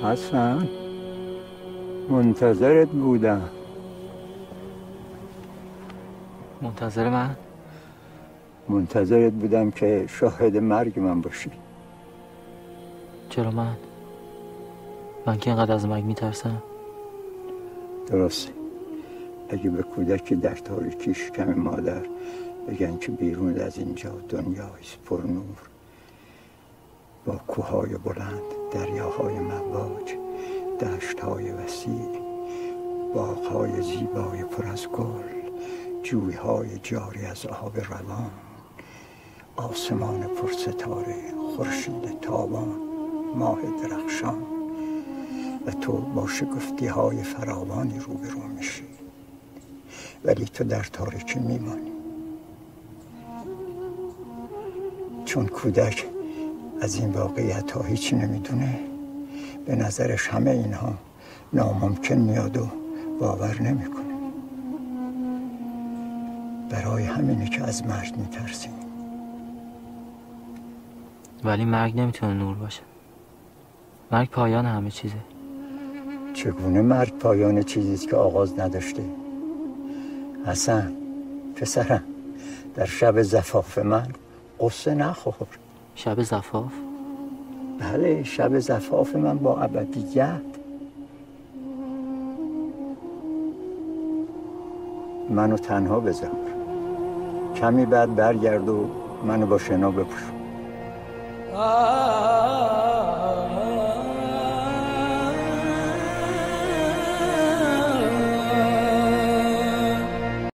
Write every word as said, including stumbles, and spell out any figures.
حسن، منتظرت بودم. منتظر من؟ منتظرت بودم که شاهد مرگ من باشی. چرا من؟ من که اینقدر از مرگ میترسم؟ درسته. اگه به کودکی در تاریکی شکم مادر بگن که بیرون از اینجا دنیایست پر نور، با کوههای بلند، دریاهای مواج، دشتهای وسیع، باغهای زیبای پر از گل، جویهای جاری از آب روان، آسمان پر ستاره، خورشید تابان، ماه درخشان، و تو با شگفتی های فراوانی روبرو میشی، ولی تو در تاریکی میمانی. چون کودک از این واقعیت ها هیچی نمیدونه، به نظرش همه اینها ناممکن میاد و باور نمیکنه. برای همینه که از مرگ میترسیم. ولی مرگ نمیتونه نور باشه. مرگ پایان همه چیزه. چگونه مرگ پایان چیزیست که آغاز نداشته؟ حسن پسرم، در شب زفاف من قصه نخور. شب زفاف؟ بله، شب زفاف من با ابدیت. منو تنها بذار، کمی بعد برگرد و منو با شنا بپوش.